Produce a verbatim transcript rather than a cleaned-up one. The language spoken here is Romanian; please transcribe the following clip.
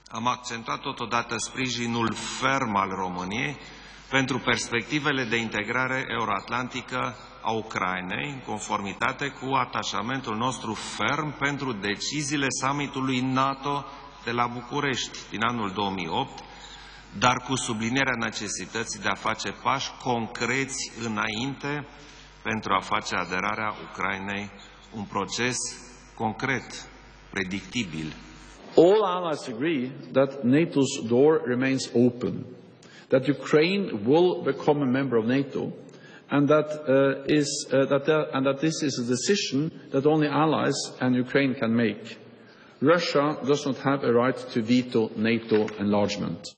Am accentuat totodată sprijinul ferm al României pentru perspectivele de integrare euroatlantică a Ucrainei, în conformitate cu atașamentul nostru ferm pentru deciziile summitului NATO de la București din anul două mii opt, dar cu sublinierea necesității de a face pași concreți înainte pentru a face aderarea Ucrainei un proces concret, predictibil. All allies agree that NATO's door remains open, that Ukraine will become a member of NATO, and that, uh, is, uh, that there, and that this is a decision that only allies and Ukraine can make. Russia does not have a right to veto NATO enlargement.